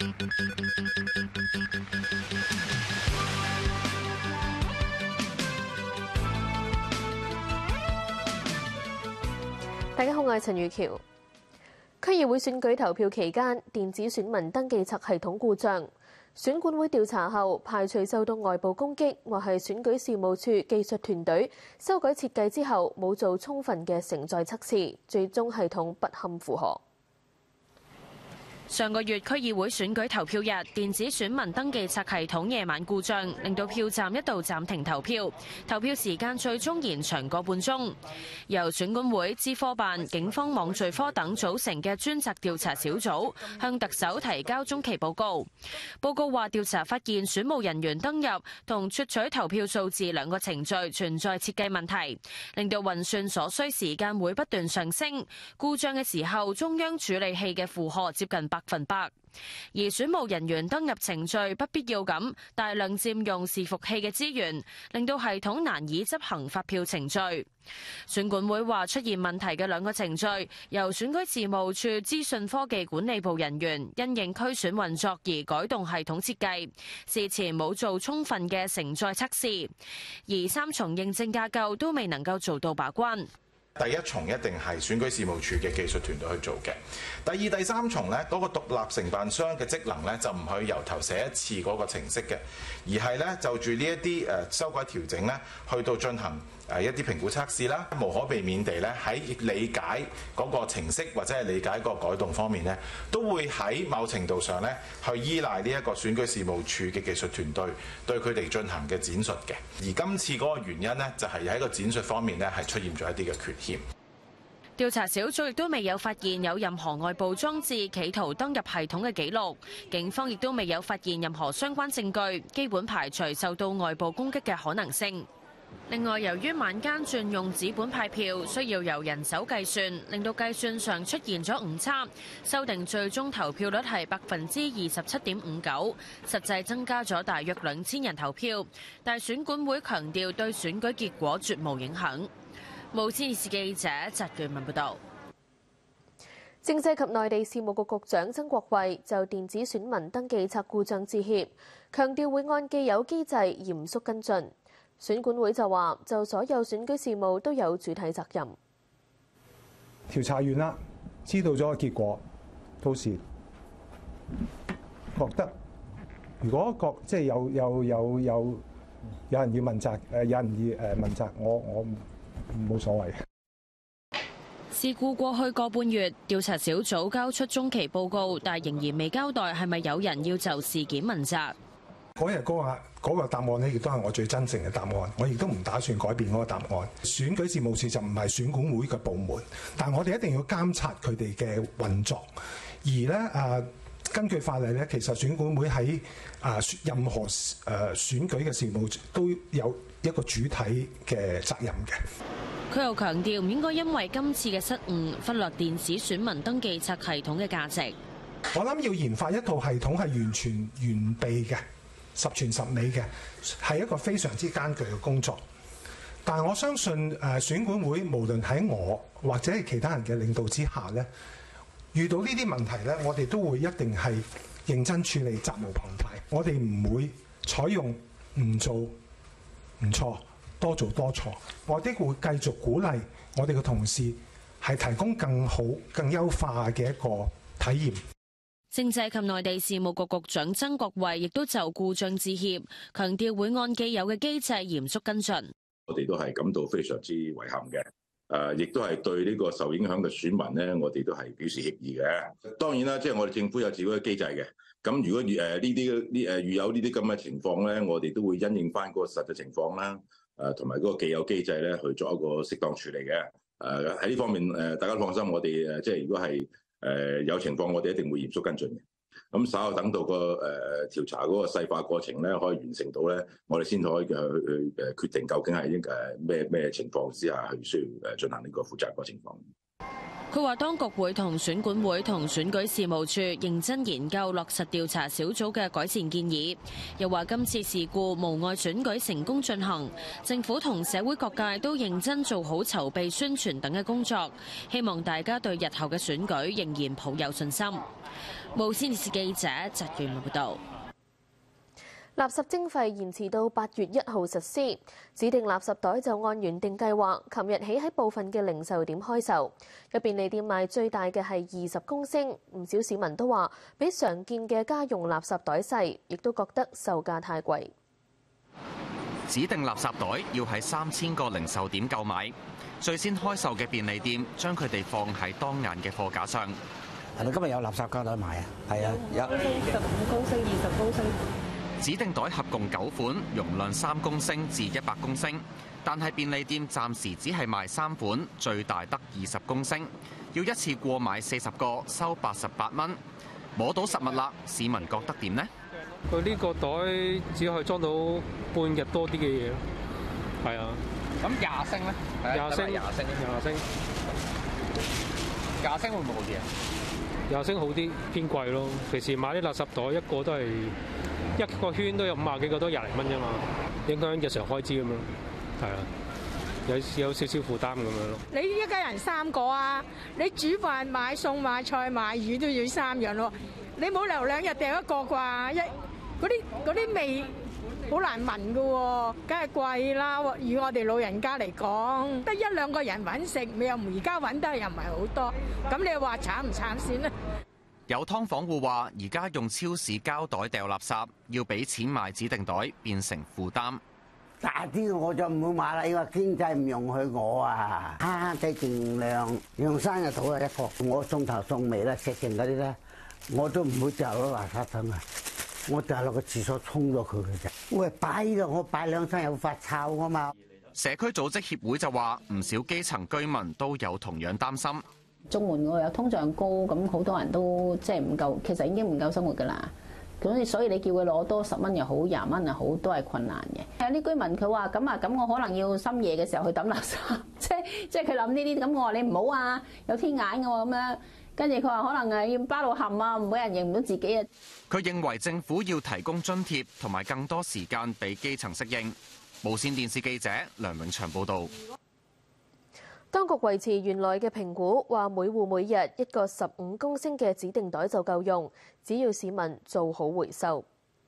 大家好，我係陳宇橋。區議會選舉投票期間，電子選民登記冊系統故障，選管會調查後排除受到外部攻擊，或係選舉事務處技術團隊修改設計之後冇做充分嘅承載測試，最終系統不堪負荷。 上個月區議會選舉投票日，電子選民登記冊系統夜晚故障，令到票站一度暫停投票，投票時間最終延長個半鐘。由選管會、資科辦、警方網罪科等組成嘅專責調查小組向特首提交中期報告。報告話調查發現選務人員登入同撮取投票數字兩個程序存在設計問題，令到運算所需時間會不斷上升。故障嘅時候，中央處理器嘅負荷接近100%，而選務人員登入程序不必要咁大量佔用伺服器嘅資源，令到系統難以執行發票程序。選管會話出現問題嘅兩個程序，由選舉事務處資訊科技管理部人員因應區選運作而改動系統設計，事前冇做充分嘅承載測試，而3重認證架構都未能夠做到把關。 第一重一定係選舉事務處嘅技術團隊去做嘅。第二、第三重咧，嗰個獨立承辦商嘅職能咧，就唔可以由頭寫一次嗰個程式嘅，而係咧就住呢一啲修改調整咧，去到進行一啲評估測試啦。無可避免地咧，喺理解嗰個程式或者係理解個改動方面咧，都會喺某程度上咧去依賴呢一個選舉事務處嘅技術團隊對佢哋進行嘅展述嘅。而今次嗰個原因咧，就係喺個展述方面咧係出現咗一啲嘅缺陷。 調查小組亦都未有發現有任何外部裝置企圖登入系統嘅記錄，警方亦都未有發現任何相關證據，基本排除受到外部攻擊嘅可能性。另外，由於晚間轉用紙本派票，需要由人手計算，令到計算上出現咗誤差，修訂最終投票率係27.59%，實際增加咗大約2000人投票，但選管會強調對選舉結果絕無影響。無線電視記者翟巨文報道。 政制及內地事務局局長曾國衛就電子選民登記冊故障致歉，強調會按既有機制嚴肅跟進。選管會就話，就所有選舉事務都有主體責任。 調查完啦，知道咗個結果，到時覺得如果即係有人要問責，有人要問責，我冇所謂。 事故過去個半月，調查小組交出中期報告，但仍然未交代係咪有人要就事件問責。 嗰日嗰個答案咧，亦都係我最真正嘅答案。我亦都唔打算改變嗰個答案。選舉事務處就唔係選管會嘅部門，但我哋一定要監察佢哋嘅運作。而咧根據法例咧，其實選管會喺任何選舉嘅事務都有一個主體嘅責任嘅。 佢又強調唔應該因為今次嘅失誤忽略電子選民登記冊系統嘅價值。 我諗要研發一套系統係完全完備嘅、十全十美嘅，係一個非常之艱巨嘅工作。但係我相信選管會無論喺我或者係其他人嘅領導之下咧，遇到呢啲問題咧，我哋都會一定係認真處理，責無旁貸。我哋唔會採用唔做唔錯，多做多錯。我哋會繼續鼓勵我哋嘅同事係提供更好、更優化嘅一個體驗。 政制及內地事務局局長曾國衛亦都就故障致歉，強調會按既有嘅機制嚴肅跟進。 我哋都係感到非常之遺憾嘅，亦都係對呢個受影響嘅選民咧，我哋都係表示歉意嘅。當然啦，即係我哋政府有自己嘅機制嘅。咁如果遇有呢啲咁嘅情況咧，我哋都會因應翻嗰個實際情況啦，同埋嗰個既有機制咧去做一個適當處理嘅。喺呢方面大家放心，我哋即係如果係有情況，我哋一定會嚴肅跟進嘅。咁稍後等到個調查嗰個細化過程咧，可以完成到咧，我哋先可以去決定究竟係咩情況之下去需要進行呢個負責個情況。 佢話當局會同選管會同選舉事務處認真研究落實調查小組嘅改善建議。又話今次事故無礙選舉成功進行，政府同社會各界都認真做好籌備、宣傳等嘅工作，希望大家對日後嘅選舉仍然抱有信心。無線電視記者翟婉薇報道。 垃圾徵費延遲到8月1號實施，指定垃圾袋就按原定計劃，琴日起喺部分嘅零售店開售。有便利店賣最大嘅係20公升，唔少市民都話比常見嘅家用垃圾袋細，亦都覺得售價太貴。 指定垃圾袋要喺3000個零售點購買，最先開售嘅便利店將佢哋放喺當眼嘅貨架上。 係咪今日有垃圾膠袋賣啊？係啊，有15 公升、20公升。 指定袋合共9款，容量3公升至100公升，但係便利店暫時只係賣3款，最大得20公升，要一次過買40個，收88蚊。摸到實物啦，市民覺得點呢？ 佢呢個袋只可以裝到半日多啲嘅嘢咯。係啊。 咁20升咧？20升會唔會好啲啊 ？20升好啲，偏貴咯。平時買啲垃圾袋一個都係一個圈都有50幾個，都20零蚊啫嘛，影響日常開支咁樣。係啊，有少少負擔咁樣咯。 你一家人3個啊，你煮飯買餸買菜買魚都要3樣咯。你冇留2日掉一個啩？嗰啲味好難聞噶喎，梗係貴啦。以我哋老人家嚟講，得1兩個人揾食，你又而家揾得又唔係好多，咁你話慘唔慘先咧？ 有劏房戶話：而家用超市膠袋掉垃圾，要俾錢買指定袋，變成負擔。 大啲我就唔會買啦，因為經濟唔容許我啊。即盡量用3日到一個，我送頭送尾啦，食剩嗰啲咧，我都唔會掉落垃圾桶啊，我掉落個廁所沖咗佢嘅啫。我係擺咯，我擺2餐有發臭啊嘛。 社區組織協會就話，唔少基層居民都有同樣擔心。 綜援我有通脹高，咁好多人都即係唔夠，其實已經唔夠生活㗎啦。咁所以你叫佢攞多10蚊又好，20蚊又好，都係困難嘅。有啲居民佢話咁我可能要深夜嘅時候去抌垃圾，即係佢諗呢啲。咁我話你唔好啊，有天眼㗎喎咁樣。跟住佢話可能要包到冚啊，冇人認唔到自己啊。 佢認為政府要提供津貼同埋更多時間俾基層適應。無線電視記者梁永祥報導。 當局維持原來嘅評估，話每戶每日一個15公升嘅指定袋就夠用，只要市民做好回收。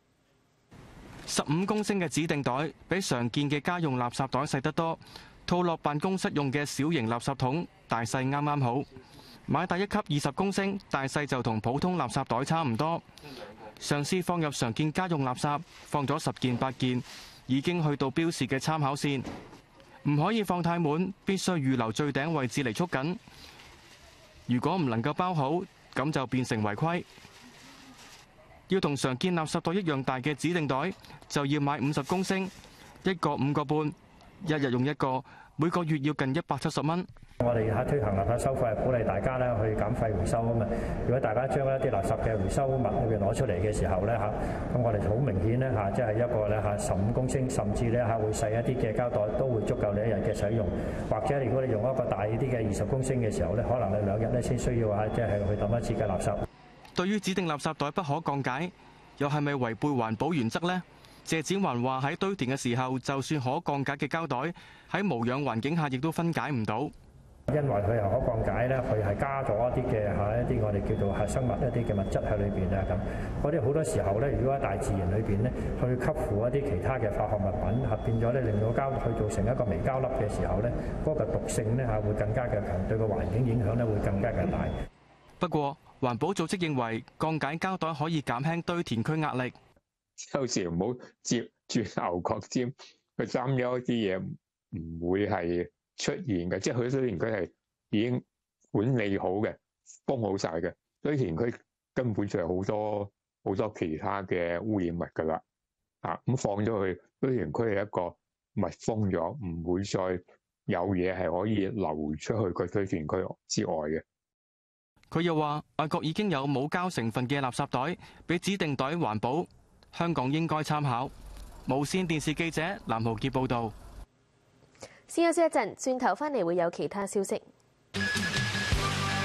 15公升嘅指定袋比常見嘅家用垃圾袋細得多，套落辦公室用嘅小型垃圾桶，大細啱啱好。買第一級20公升，大細就同普通垃圾袋差唔多。嘗試放入常見家用垃圾，放咗10件8件，已經去到標示嘅參考線。唔可以放太滿，必須預留最頂位置嚟束緊。如果唔能夠包好，咁就變成違規。要同常見垃圾袋一樣大嘅指定袋，就要買50公升，一個5個半，一日用一個，每個月要近170蚊。 我哋喺推行垃圾收費，係鼓勵大家咧去減廢回收啊嘛。如果大家將一啲垃圾嘅回收物裏邊攞出嚟嘅時候咧嚇，咁我哋好明顯咧嚇，即係一個咧嚇15公升，甚至咧嚇會細一啲嘅膠袋都會足夠你1日嘅使用。或者如果你用一個大啲嘅20公升嘅時候咧，可能你2日咧先需要嚇，即係去抌一次嘅垃圾。 對於指定垃圾袋不可降解，又係咪違背環保原則呢？謝展寰話喺堆填嘅時候，就算可降解嘅膠袋喺無氧環境下，亦都分解唔到。 因為佢又可降解咧，佢係加咗一啲嘅一啲我哋叫做生物一啲嘅物質喺裏邊啊咁。嗰啲好多時候咧，如果喺大自然裏邊咧，去吸附一啲其他嘅化學物品，變咗咧令到膠去造成一個微膠粒嘅時候咧，嗰個毒性咧會更加嘅強，對個環境影響咧會更加嘅大。 不過環保組織認為降解膠袋可以減輕堆填區壓力。 有時唔好接住牛角尖去爭咗一啲嘢，唔會係出現嘅，即係佢堆填區係已經管理好嘅，封好晒嘅。堆填區根本就係好多其他嘅污染物㗎啦。咁放咗去堆填區係一個密封咗，唔會再有嘢係可以流出去個堆填區之外嘅。 佢又話：外國已經有冇膠成分嘅垃圾袋，比指定袋環保，香港應該參考。無線電視記者藍浩傑報導。 先休息一陣，轉頭返嚟會有其他消息。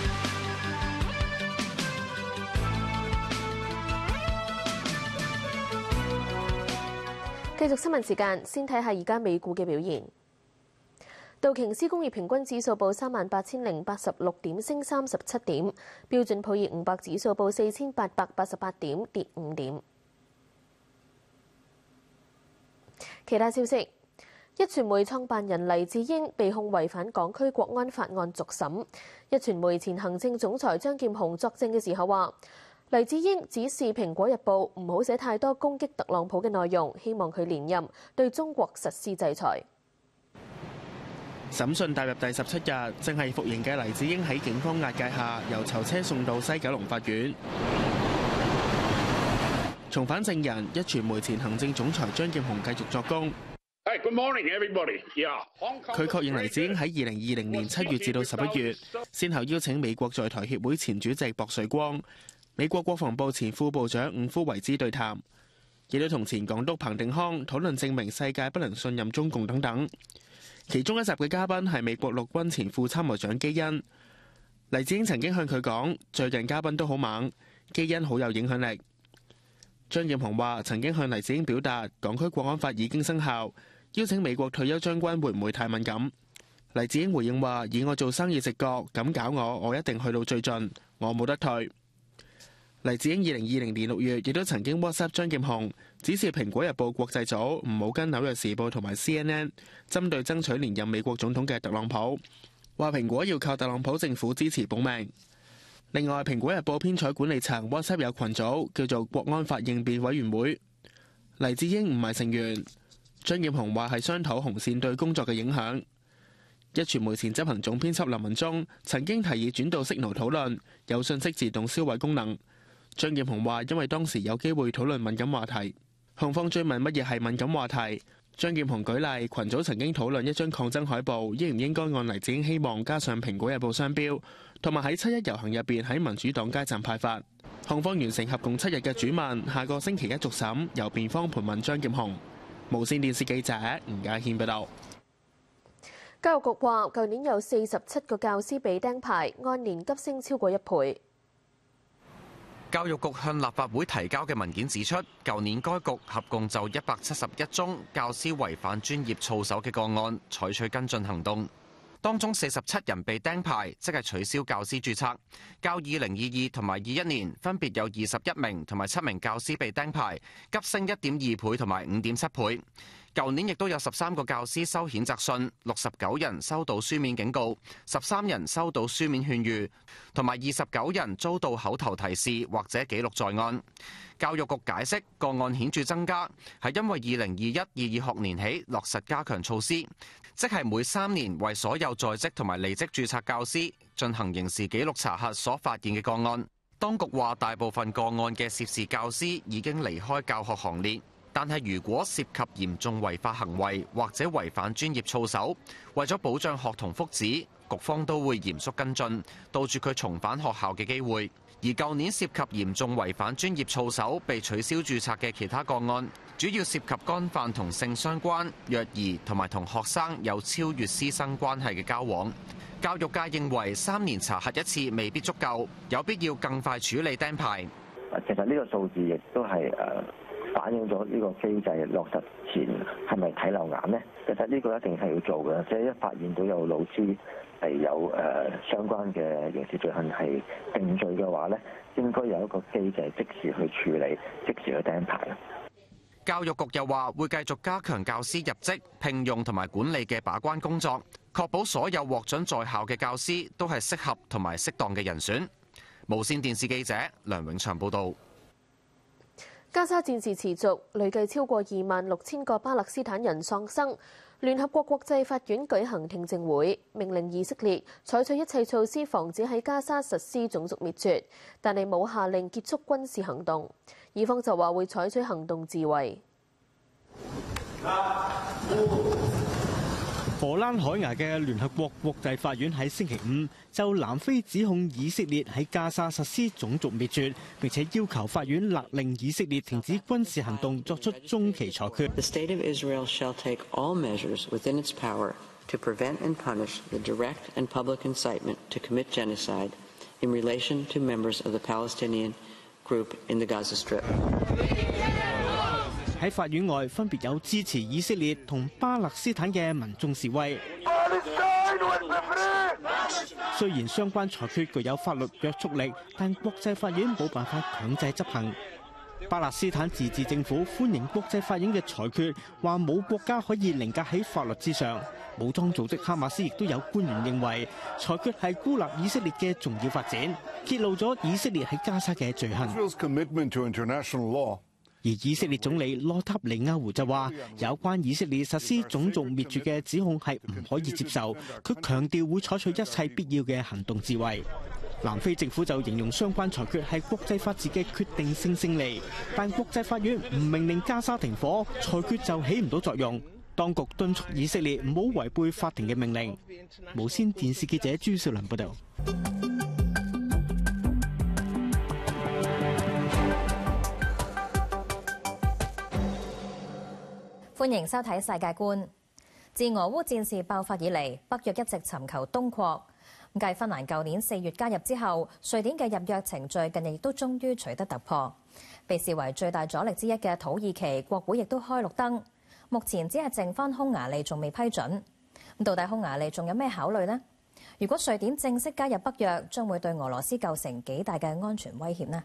繼續新聞時間，先睇下而家美股嘅表現。道瓊斯工業平均指數報38,086點，升37點；標準普爾500指數報4,888點，跌5點。其他消息，壹傳媒創辦人黎智英被控違反港區國安法案續審。壹傳媒前行政總裁張劍虹作證嘅時候話，黎智英指示《蘋果日報》唔好寫太多攻擊特朗普嘅內容，希望佢連任，對中國實施制裁。 審訊踏入第17日，正係服刑嘅黎智英喺警方押解下，由囚車送到西九龍法院。重返證人，壹傳媒前行政總裁張劍虹繼續作供。 Good morning, everybody. Yeah. 佢確認黎智英喺2020年7月至到11月，先後邀請美國在台協會前主席薄瑞光、美國國防部前副部長伍夫維茲對談，亦都同前港督彭定康討論證明世界不能信任中共等等。其中一集嘅嘉賓係美國陸軍前副參謀長基恩。黎智英曾經向佢講，最近嘉賓都好猛，基恩好有影響力。張劍虹話曾經向黎智英表達港區國安法已經生效，邀請美國退休將軍會唔會太敏感？黎智英回應話，以我做生意直覺，咁搞我一定去到最盡，我冇得退。黎智英2020年6月亦都曾經 WhatsApp 張劍虹，指示《蘋果日報》國際組唔好跟《紐約時報》同埋 CNN 針對爭取連任美國總統嘅特朗普，話蘋果要靠特朗普政府支持保命。另外，《蘋果日報》編採管理層 WhatsApp 有群組叫做國安法應變委員會，黎智英唔係成員。張劍虹話係商討紅線對工作嘅影響。壹傳媒前執行總編輯林文忠曾經提議轉到 Signal 討論，有信息自動銷毀功能。張劍虹話因為當時有機會討論敏感話題。控方追問乜嘢係敏感話題，張劍虹舉例群組曾經討論一張抗爭海報應唔應該按黎智英希望加上蘋果日報商標，同埋喺7·1遊行入邊喺民主黨街站派發。控方完成合共7日嘅主問，下個星期一續審，由辯方盤問張劍虹。無線電視記者吳家軒報道。 教育局話，舊年有47個教師被釘牌，按年急升超過1倍。 教育局向立法會提交嘅文件指出，舊年該局合共就171宗教師違反專業操守嘅個案採取跟進行動，當中47人被釘牌，即係取消教師註冊，較2022同埋21年分別有21名同埋7名教師被釘牌，急升1.2倍同埋5.7倍。舊年亦都有13個教師收譴責信，69人收到書面警告，13人收到書面勸喻，同埋29人遭到口頭提示或者記錄在案。教育局解釋，個案顯著增加係因為2021-22學年起落實加強措施，即係每3年為所有在職同埋離職註冊教師進行刑事記錄查核所發現嘅個案。當局話，大部分個案嘅涉事教師已經離開教學行列。但係如果涉及嚴重違法行為或者違反專業操守，為咗保障學童福祉，局方都會嚴肅跟進，杜絕佢重返學校嘅機會。而舊年涉及嚴重違反專業操守被取消註冊嘅其他個案，主要涉及干犯同性相關、虐兒同埋同學生有超越師生關係嘅交往。教育界認為3年查核一次未必足夠，有必要更快處理釘牌。 其實呢個數字亦都係反映咗呢個機制落實前係咪睇漏眼呢？其實呢個一定係要做嘅，即係一發現到有老師係有相關嘅刑事罪行係定罪嘅話呢，應該有一個機制即時去處理，即時去釘牌。 教育局又話會繼續加強教師入職、聘用同埋管理嘅把關工作，確保所有獲准在校嘅教師都係適合同埋適當嘅人選。無線電視記者梁永祥報導。 加沙戰事持續，累計超過26,000個巴勒斯坦人喪生。聯合國國際法院舉行聽證會，命令以色列採取一切措施防止喺加沙實施種族滅絕，但係冇下令結束軍事行動。以方就話會採取行動自衛。 荷蘭海牙嘅聯合國國際法院喺星期5就南非指控以色列喺加沙實施種族滅絕，並且要求法院勒令以色列停止軍事行動，作出中期裁決。 The state of Israel shall take all measures within its power to prevent and punish the direct and public incitement to commit genocide in relation to members of the Palestinian group in the Gaza Strip. 喺法院外分別有支持以色列同巴勒斯坦嘅民眾示威。雖然相關裁決具有法律約束力，但國際法院冇辦法強制執行。巴勒斯坦自治政府歡迎國際法院嘅裁決，話冇國家可以凌駕喺法律之上。武裝組織哈馬斯亦都有官員認為，裁決係孤立以色列嘅重要發展，揭露咗以色列喺加沙嘅罪行。而以色列總理內塔尼亞胡就話，有關以色列實施種族滅絕嘅指控係唔可以接受，佢強調會採取一切必要嘅行動自衛。南非政府就形容相關裁決係國際法治嘅決定性勝利，但國際法院唔命令加沙停火，裁決就起唔到作用。當局敦促以色列唔好違背法庭嘅命令。無線電視記者朱少麟報道。 歡迎收睇《世界觀》。自俄烏戰事爆發以嚟，北約一直尋求東擴。繼芬蘭舊年4月加入之後，瑞典嘅入約程序近日亦都終於取得突破。被視為最大阻力之一嘅土耳其國會亦都開綠燈，目前只係剩返匈牙利仲未批准。到底匈牙利仲有咩考慮呢？如果瑞典正式加入北約，將會對俄羅斯構成幾大嘅安全威脅呢？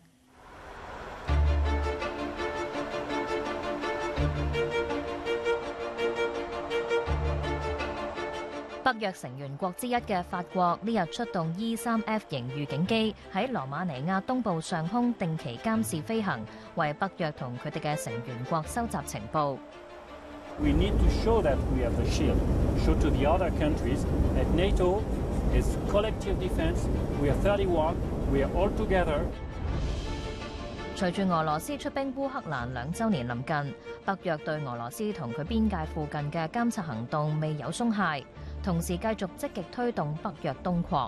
北約成員國之一嘅法國呢日出動 E3F 型預警機喺羅馬尼亞東部上空定期監視飛行，為北約同佢哋嘅成員國收集情報。 We need to show that we have the shield, show to the other countries that NATO is collective defense. We are 31. We are all together. 隨住俄羅斯出兵烏克蘭2週年臨近，北約對俄羅斯同佢邊界附近嘅監察行動未有鬆懈。同時繼續積極推動北約東擴。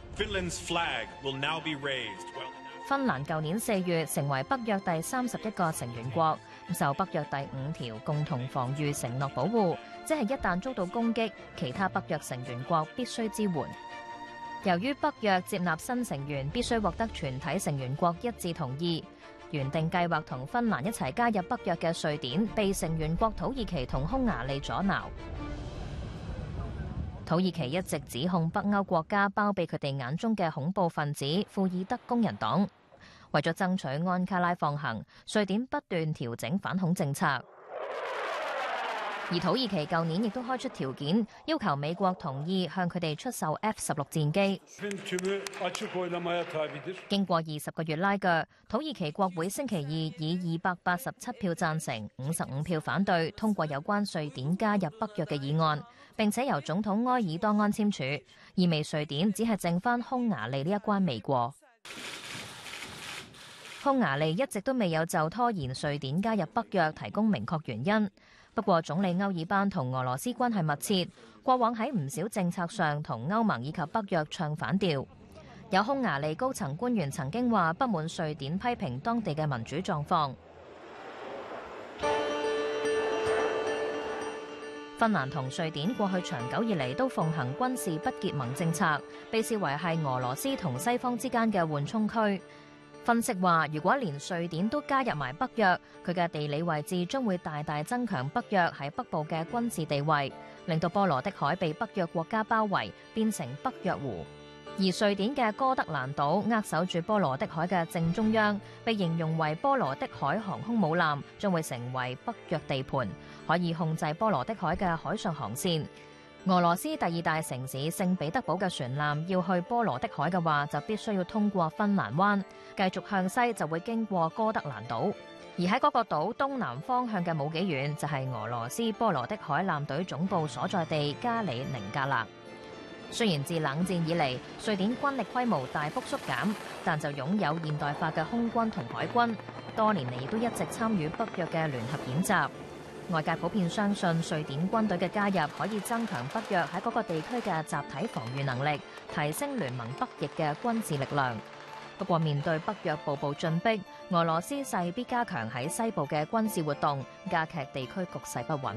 芬蘭舊年4月成為北約第31個成員國，受北約第5條共同防禦承諾保護，即係一旦遭到攻擊，其他北約成員國必須支援。由於北約接納新成員必須獲得全體成員國一致同意，原定計劃同芬蘭一齊加入北約嘅瑞典，被成員國土耳其同匈牙利阻撓。土耳其一直指控北歐國家包庇佢哋眼中嘅恐怖分子庫爾德工人黨。為咗爭取安卡拉放行，瑞典不斷調整反恐政策。而土耳其舊年亦都開出條件，要求美國同意向佢哋出售 F-16 戰機。經過20個月拉鋸，土耳其國會星期二以287票贊成、55票反對通過有關瑞典加入北約嘅議案，並且由總統埃爾多安簽署，意味瑞典只係剩返匈牙利呢一關未過。匈牙利一直都未有就拖延瑞典加入北約提供明確原因。不過總理歐爾班同俄羅斯關係密切，過往喺唔少政策上同歐盟以及北約唱反調。有匈牙利高層官員曾經話不滿瑞典批評當地嘅民主狀況。芬蘭同瑞典過去長久以嚟都奉行軍事不結盟政策，被視為係俄羅斯同西方之間嘅緩衝區。分析話，如果連瑞典都加入埋北約，佢嘅地理位置將會大大增強北約喺北部嘅軍事地位，令到波羅的海被北約國家包圍，變成北約湖。而瑞典嘅哥德蘭島扼守住波羅的海嘅正中央，被形容為波羅的海航空母艦，將會成為北約地盤，可以控制波羅的海嘅海上航線。俄羅斯第2大城市聖彼得堡嘅船艦要去波羅的海嘅話，就必須要通過芬蘭灣，繼續向西就會經過哥德蘭島。而喺嗰個島東南方向嘅冇幾遠，就係俄羅斯波羅的海艦隊總部所在地加里寧格勒。雖然自冷戰以嚟，瑞典軍力規模大幅縮減，但就擁有現代化嘅空軍同海軍，多年嚟亦都一直參與北約嘅聯合演習。外界普遍相信瑞典軍隊嘅加入可以增強北約喺嗰個地區嘅集體防禦能力，提升聯盟北翼嘅軍事力量。不過面對北約步步進逼，俄羅斯勢必加強喺西部嘅軍事活動，加劇地區局勢不穩。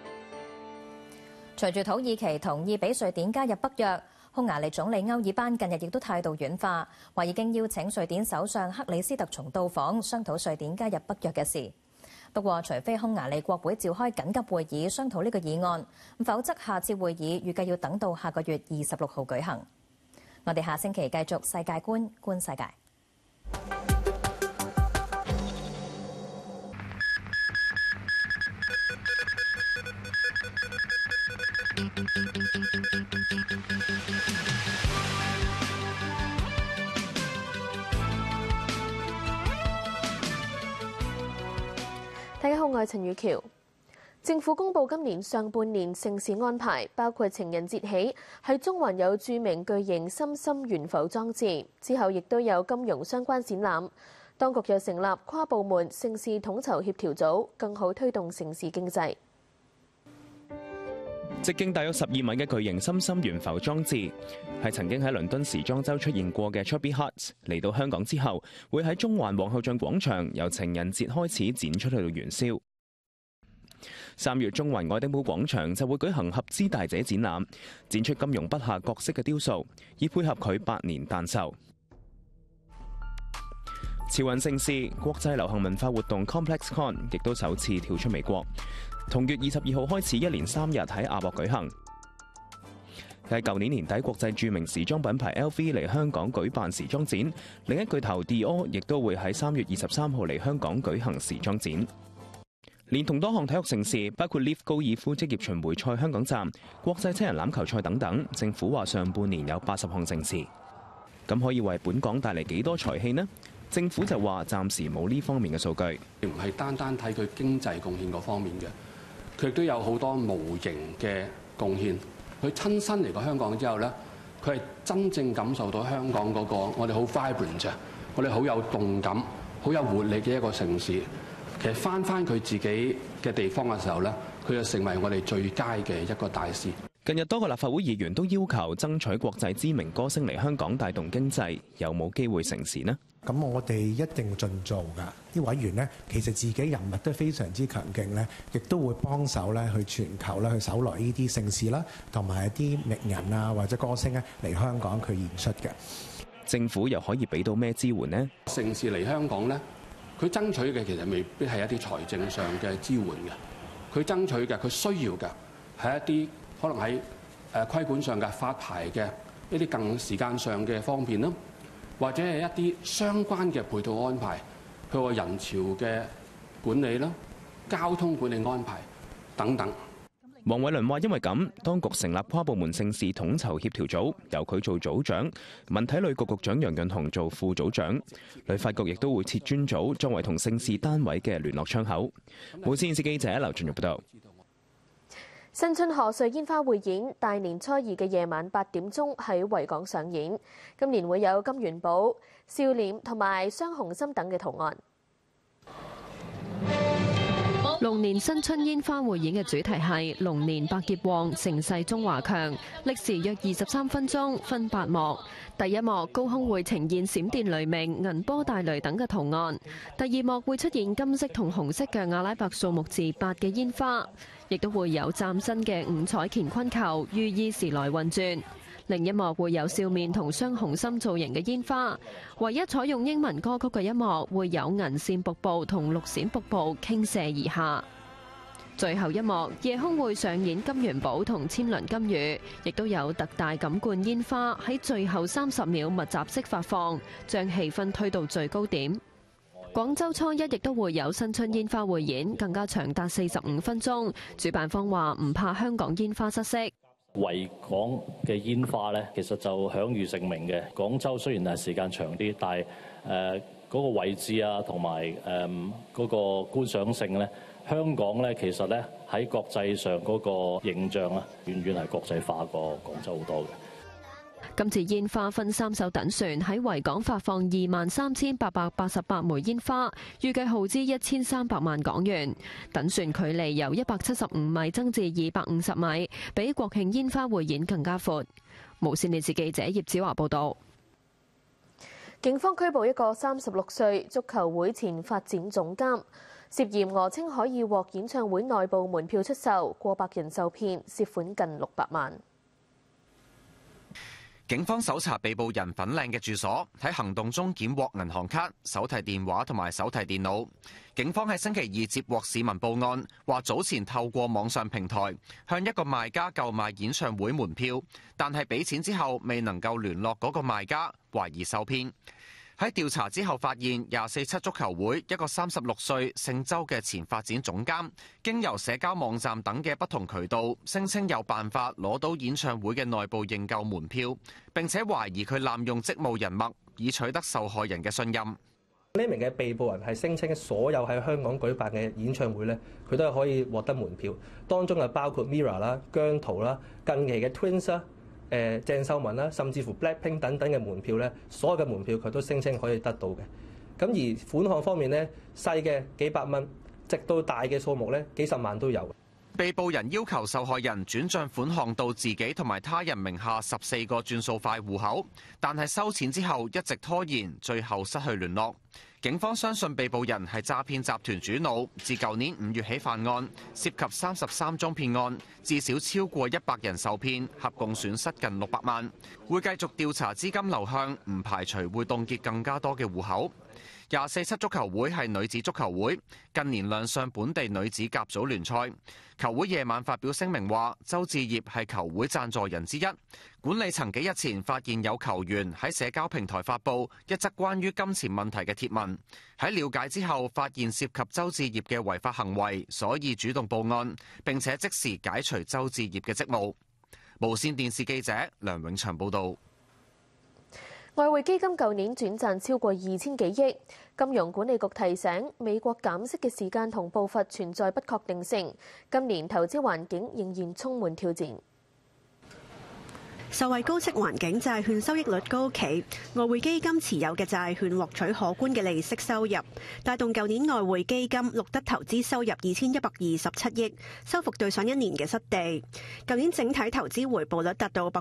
隨住土耳其同意俾瑞典加入北約，匈牙利總理歐爾班近日亦都態度軟化，話已經邀請瑞典首相克里斯特松到訪，商討瑞典加入北約嘅事。 不過，除非匈牙利國會召開緊急會議商討呢個議案，否則下次會議預計要等到下個月26號舉行。我哋下星期繼續世界觀觀世界。 大家好，我係陳宇橋。政府公布今年上半年盛事安排，包括情人節起喺中環有著名巨型心心懸浮裝置，之後亦都有金融相關展覽。當局又成立跨部門盛事統籌協調組，更好推動盛事經濟。 直徑大約12米嘅巨型心心懸浮裝置，係曾經喺倫敦時裝週出現過嘅 Chubby Hearts。嚟到香港之後，會喺中環皇后像廣場由情人節開始展出去到元宵。3月中環愛丁堡廣場就會舉行合資大姐展覽，展出金庸筆下角色嘅雕塑，以配合佢百年誕壽。潮韻盛事國際流行文化活動 ComplexCon 亦都首次跳出美國，同月22號開始一連3日喺亞博舉行。喺舊年年底，國際著名時裝品牌 LV 嚟香港舉辦時裝展，另一巨頭 Dior 亦都會喺3月23號嚟香港舉行時裝展。連同多項體育盛事，包括 LIV 高爾夫職業巡迴賽香港站、國際七人欖球賽等等，政府話上半年有80項盛事。咁可以為本港帶嚟幾多財氣呢？政府就話暫時冇呢方面嘅數據， 唔係單單睇佢經濟貢獻嗰方面嘅，佢亦都有好多無形嘅貢獻。佢親身嚟過香港之後咧，佢係真正感受到香港嗰個我哋好 vibrant 啊，我哋好有動感、好有活力嘅一個城市。其實翻佢自己嘅地方嘅時候咧，佢就成為我哋最佳嘅一個大使。 近日多個立法會議員都要求爭取國際知名歌星嚟香港帶動經濟，有冇機會成事呢？ 咁我哋一定盡做㗎。啲委員呢，其實自己人物都非常之強勁呢，亦都會幫手咧去全球咧去搜羅呢啲盛事啦，同埋一啲名人啊或者歌星咧嚟香港佢演出嘅。 政府又可以俾到咩支援呢？ 盛事嚟香港呢，佢爭取嘅其實未必係一啲財政上嘅支援嘅，佢爭取嘅佢需要嘅係一啲可能喺規管上嘅發牌嘅一啲更時間上嘅方便啦，或者係一啲相關嘅配套安排，譬如話人潮嘅管理啦、交通管理安排等等。 黃偉綸話：因為咁，當局成立跨部門盛事統籌協調組，由佢做組長，文體旅局局長楊潤雄做副組長。旅發局亦都會設專組，作為同盛事單位嘅聯絡窗口。無線電視記者劉俊玉報道。 新春賀歲煙花匯演大年初二嘅夜晚8點鐘喺維港上演，今年會有金元寶、笑臉同埋雙紅心等嘅圖案。 龍年新春煙花匯演嘅主題係龍年百業旺，盛世中華強，歷時約23分鐘，分8幕。第一幕高空會呈現閃電雷鳴、銀波大雷等嘅圖案，第二幕會出現金色同紅色嘅阿拉伯數目字8嘅煙花，亦都會有嶄新嘅5彩乾坤球，寓意時來運轉。另一幕會有笑面同雙紅心造型嘅煙花，唯一採用英文歌曲嘅一幕會有銀線瀑布同綠閃瀑布傾瀉而下。最後一幕夜空會上演金元寶同千輪金魚，亦都有特大錦冠煙花喺最後30秒密集式發放，將氣氛推到最高點。廣州初一亦都會有新春煙花匯演，更加長達45分鐘。主辦方話唔怕香港煙花失色。 維港嘅煙花咧，其實就享譽盛名嘅。廣州雖然係時間長啲，但係嗰個位置啊，同埋嗰個觀賞性咧，香港咧其實咧喺國際上嗰個形象啊，遠遠係國際化過廣州好多嘅。 今次煙花分3艘躉船喺維港發放23,888枚煙花，預計耗資1300萬港元。躉船距離由175米增至250米，比國慶煙花匯演更加闊。無線電視記者葉子華報道。 警方拘捕一個36歲足球會前發展總監，涉嫌訛稱可以獲演唱會內部門票出售，過百人受騙，涉款近600萬。 警方搜查被捕人粉嶺嘅住所，喺行動中檢獲銀行卡、手提電話同埋手提電腦。警方喺星期二接獲市民報案，話早前透過網上平台向一個賣家購買演唱會門票，但係俾錢之後未能夠聯絡嗰個賣家，懷疑受騙。喺調查之後發現，247足球會一個36歲姓周嘅前發展總監，經由社交網站等嘅不同渠道，聲稱有辦法攞到演唱會嘅內部認購門票，並且懷疑佢濫用職務人脈，以取得受害人嘅信任。 呢名嘅被捕人係聲稱所有喺香港舉辦嘅演唱會咧，佢都係可以獲得門票，當中係包括 Mirror 啦、姜濤啦、近期嘅 Twins 啦、鄭秀文啦，甚至乎 Blackpink 等等嘅門票咧，所有嘅門票佢都聲稱可以得到嘅。咁而款項方面咧，細嘅幾百蚊，直到大嘅數目咧幾十萬都有。 被捕人要求受害人轉帳款項到自己同埋他人名下14個轉數快戶口，但係收錢之後一直拖延，最後失去聯絡。警方相信被捕人係詐騙集團主腦，自舊年5月起犯案，涉及33宗騙案，至少超過100人受騙，合共損失近600萬。會繼續調查資金流向，唔排除會凍結更加多嘅戶口。247足球會係女子足球會，近年亮相本地女子甲組聯賽。球會夜晚發表聲明話，周志業係球會贊助人之一。管理層幾日前發現有球員喺社交平台發布一則關於金錢問題嘅貼文，喺了解之後發現涉及周志業嘅違法行為，所以主動報案，並且即時解除周志業嘅職務。無線電視記者梁永祥報導。 外匯基金舊年轉賺超過2000幾億，金融管理局提醒美國減息嘅時間同步伐存在不確定性，今年投資環境仍然充滿挑戰。 受惠高息環境，債券收益率高企，外匯基金持有嘅債券獲取可觀嘅利息收入，帶動舊年外匯基金錄得投資收入2127億，收復對上一年嘅失地。舊年整體投資回報率達到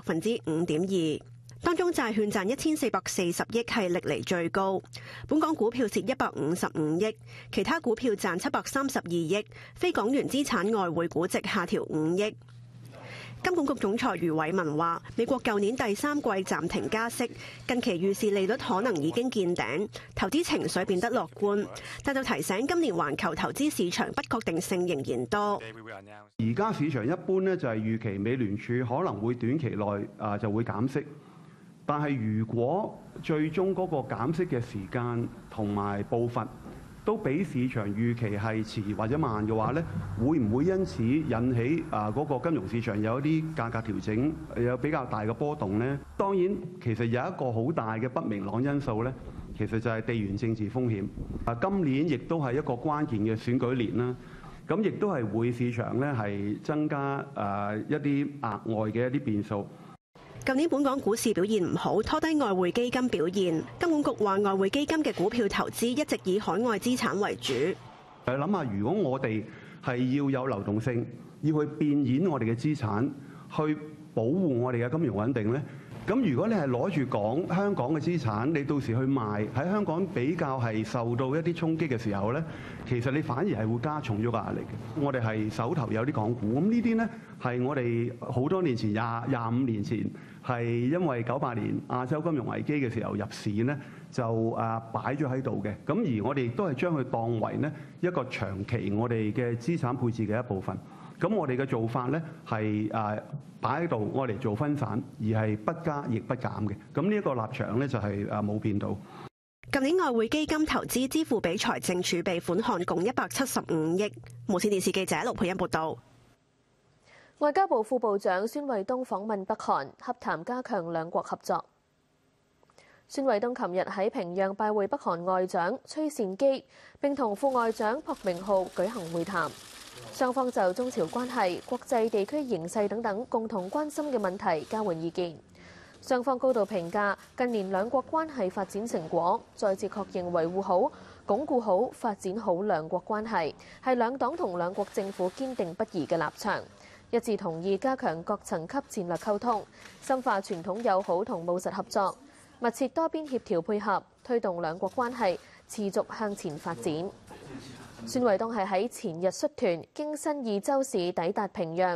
5.2%。當中債券賺1440億係歷嚟最高，本港股票蝕155億，其他股票賺732億，非港元資產外匯估值下調5億。金管局總裁余偉文話：美國舊年第3季暫停加息，近期預示利率可能已經見頂，投資情緒變得樂觀，但就提醒今年環球投資市場不確定性仍然多。 而家市場一般呢就係預期美聯儲可能會短期內就會減息。但係，如果最終嗰個減息嘅時間同埋步伐都比市場預期係遲或者慢嘅話咧，會唔會因此引起嗰個金融市場有一啲價格調整，有比較大嘅波動呢？當然，其實有一個好大嘅不明朗因素咧，其實就係地緣政治風險。今年亦都係一個關鍵嘅選舉年啦，咁亦都係會市場咧係增加一啲額外嘅一啲變數。 舊年本港股市表現唔好，拖低外匯基金表現。金管局話，外匯基金嘅股票投資一直以海外資產為主。 諗下，如果我哋係要有流動性，要去變現我哋嘅資產，去保護我哋嘅金融穩定咧，咁如果你係攞住香港嘅資產，你到時去賣喺香港比較係受到一啲衝擊嘅時候咧，其實你反而係會加重咗個壓力嘅。我哋係手頭有啲港股，咁呢啲咧係我哋好多年前25年前係因為98年亞洲金融危機嘅時候入市咧，就擺咗喺度嘅。咁而我哋亦都係將佢當為呢一個長期我哋嘅資產配置嘅一部分。咁我哋嘅做法咧係擺喺度，我哋做分散，而係不加亦不減嘅。咁呢一個立場咧就係冇變到。 舊年外匯基金投資支付俾財政儲備款項共175億。無線電視記者盧佩欣報道。 外交部副部長孫衛東訪問北韓，洽談加強兩國合作。孫衛東琴日喺平壤拜會北韓外長崔善基，並同副外長朴明浩舉行會談。雙方就中朝關係、國際地區形勢等等共同關心嘅問題交換意見。雙方高度評價近年兩國關係發展成果，再次確認維護好、鞏固好、發展好兩國關係係兩黨同兩國政府堅定不移嘅立場。一致同意加強各層級戰略溝通，深化傳統友好同務實合作，密切多邊協調配合，推動兩國關係持續向前發展。孫衛東係喺前日率團經新義州市抵達平壤，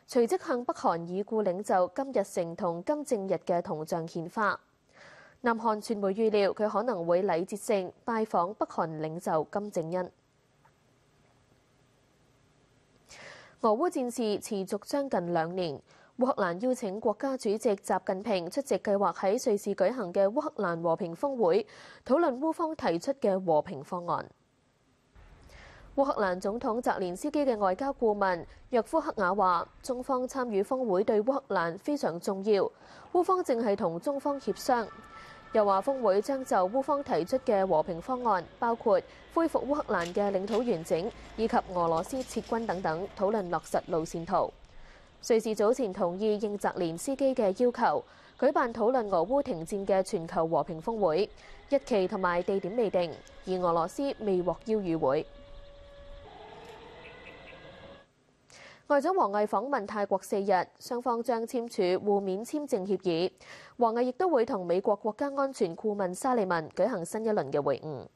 隨即向北韓已故領袖金日成同金正日嘅銅像獻花。南韓傳媒預料佢可能會禮節性拜訪北韓領袖金正恩。俄烏戰事持續將近2年，烏克蘭邀請國家主席習近平出席計劃喺瑞士舉行嘅烏克蘭和平峰會，討論烏方提出嘅和平方案。烏克蘭總統澤連斯基嘅外交顧問約夫克雅話：中方參與峰會對烏克蘭非常重要，烏方正係同中方協商。又話峰會將就烏方提出嘅和平方案，包括恢復烏克蘭嘅領土完整以及俄羅斯撤軍等等，討論落實路線圖。瑞士早前同意應澤連斯基嘅要求，舉辦討論俄烏停戰嘅全球和平峰會，日期同埋地點未定，而俄羅斯未獲邀與會。外長王毅訪問泰國4日，雙方將簽署互免簽證協議。王毅亦都會同美國國家安全顧問沙利文舉行新一輪嘅會晤。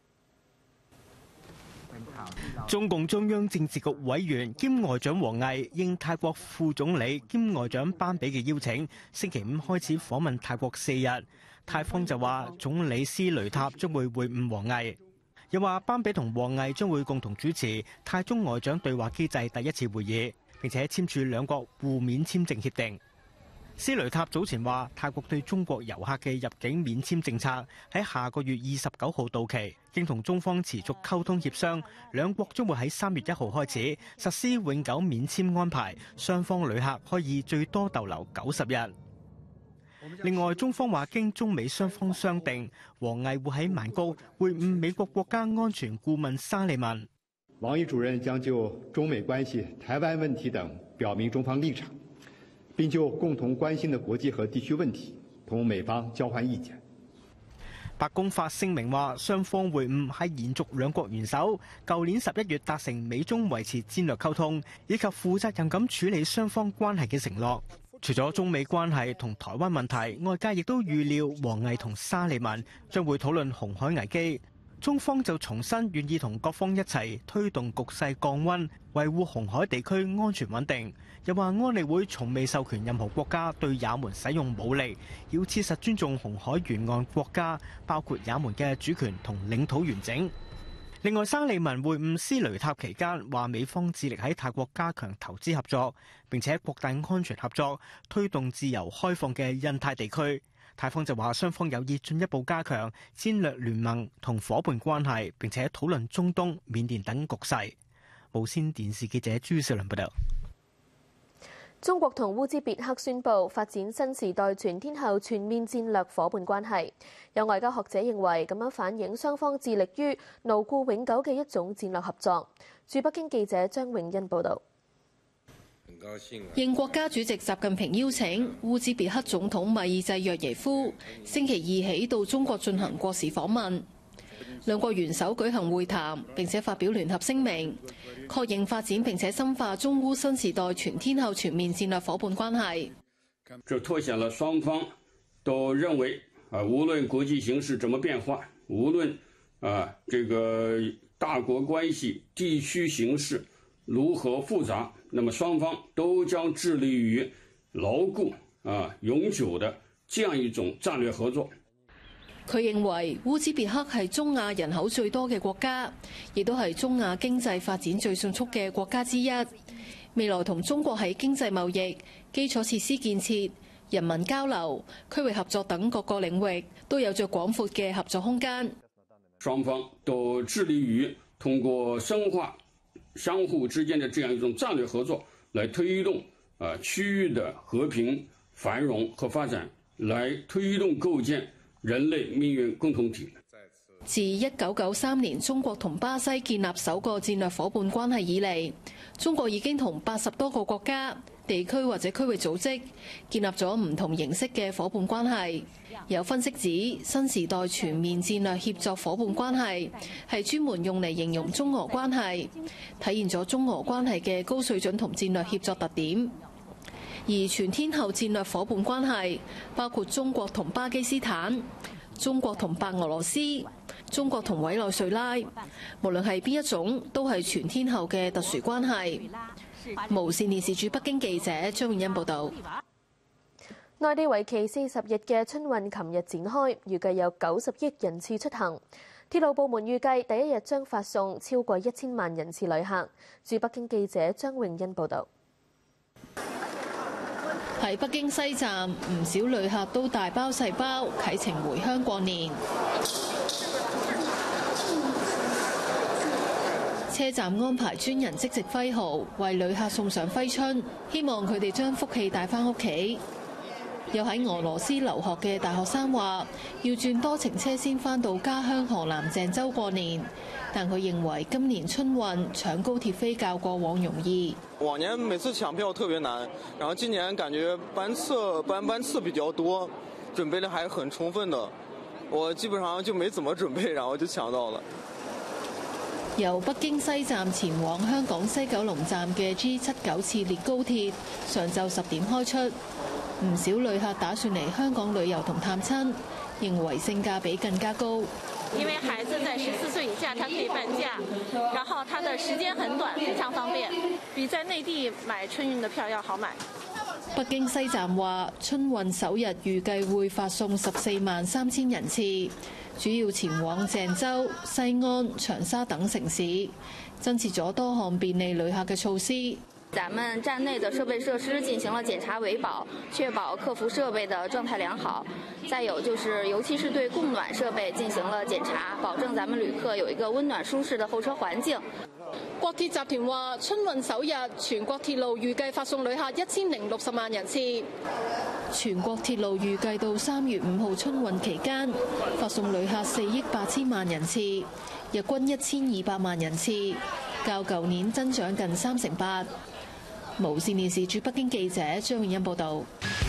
中共中央政治局委員兼外長王毅應泰國副總理兼外長班比嘅邀請，星期5開始訪問泰國4日。泰方就話總理斯雷塔將會會晤王毅，又話班比同王毅將會共同主持泰中外長對話機制第一次會議，並且簽署兩國互免簽證協定。斯雷塔早前話，泰國對中國遊客嘅入境免簽政策喺下個月29號到期，經同中方持續溝通協商，兩國將會喺3月1號開始實施永久免簽安排，雙方旅客可以最多逗留90日。另外，中方話經中美雙方商定，王毅會喺曼谷會晤美國國家安全顧問沙利文。 王毅主任將就中美關係、台灣問題等表明中方立場，並就共同關心的國際和地區問題同美方交換意見。 白宮發聲明話，雙方會晤係延續兩國元首舊年11月達成美中維持戰略溝通以及負責任咁處理雙方關係嘅承諾。除咗中美關係同台灣問題，外界亦都預料王毅同沙利文將會討論紅海危機。中方就重申願意同各方一齊推動局勢降溫，維護紅海地區安全穩定。又話安理會從未授權任何國家對也門使用武力，要切實尊重紅海沿岸國家，包括也門嘅主權同領土完整。另外，沙利文會晤斯雷塔期間話，美方致力喺泰國加強投資合作，並且擴大安全合作，推動自由開放嘅印太地區。泰方就話雙方有意進一步加強戰略聯盟同夥伴關係，並且討論中東、緬甸等局勢。無線電視記者朱少麟報道。 中國同烏茲別克宣布發展新時代全天候全面戰略夥伴關係。有外交學者認為咁樣反映雙方致力於牢固永久嘅一種戰略合作。駐北京記者張永欣報導。 應國家主席習近平邀請，烏茲別克總統米爾濟約耶夫星期2起到中國進行國事訪問。兩國元首舉行會談，並且發表聯合聲明，確認發展並且深化中烏新時代全天候全面戰略夥伴關係。 這凸顯了雙方都認為無論國際形勢怎麼變化，無論這個大國關係、地區形勢如何複雜，那麼雙方都將致力於牢固永久的這樣一種戰略合作。 佢認為烏茲別克係中亞人口最多嘅國家，亦都係中亞經濟發展最迅速嘅國家之一。未來同中國喺經濟貿易、基礎設施建設、人民交流、區域合作等各個領域都有着廣闊嘅合作空間。 雙方都致力於通過深化相互之間的這樣一種戰略合作，來推動區域的和平繁榮和發展，來推動構建人類命運共同體。 自1993年中國同巴西建立首個戰略夥伴關係以嚟，中國已經同80多個國家、地區或者區域組織建立咗唔同形式嘅夥伴關係。有分析指，新時代全面戰略協作夥伴關係係專門用嚟形容中俄關係，體現咗中俄關係嘅高水準同戰略協作特點。而全天候戰略夥伴關係包括中國同巴基斯坦、中國同白俄羅斯、中國同委內瑞拉，無論係邊一種，都係全天候嘅特殊關係。 無線電視駐北京記者張永欣報導。 內地為期40日嘅春運琴日展開，預計有90億人次出行。鐵路部門預計第一日將發送超過1000萬人次旅客。駐北京記者張永欣報導。 喺北京西站，唔少旅客都大包細包啟程回鄉過年。車站安排專人即席揮毫，為旅客送上揮春，希望佢哋將福氣帶返屋企。有喺俄羅斯留學嘅大學生話，要轉多程車先返到家鄉河南鄭州過年，但佢認為今年春運搶高鐵飛較過往容易。 往年每次搶票特別難，然後今年感覺班次比較多，準備得還很充分的。我基本上就沒怎麼準備，然後就搶到了。 由北京西站前往香港西九龍站嘅 G79次列高鐵，上晝10點開出。唔少旅客打算嚟香港旅遊同探親，認為性價比更加高。 因為孩子在14歲以下，他可以半價，然後他的時間很短，非常方便，比在內地買春運的票要好買。 北京西站話，春運首日預計會發送143000人次，主要前往鄭州、西安、長沙等城市，增設咗多項便利旅客嘅措施。 咱們站內的設備設施進行了檢查維保，確保客服設備的狀態良好。再有就是，尤其是對供暖設備進行了檢查，保證咱們旅客有一個溫暖舒適的候車環境。 國鐵集團話，春運首日全國鐵路預計發送旅客1060萬人次。全國鐵路預計到3月5號春運期間，發送旅客4億8千萬人次，日均1200萬人次，較舊年增長近38%。無線電視駐北京記者張永欣報導。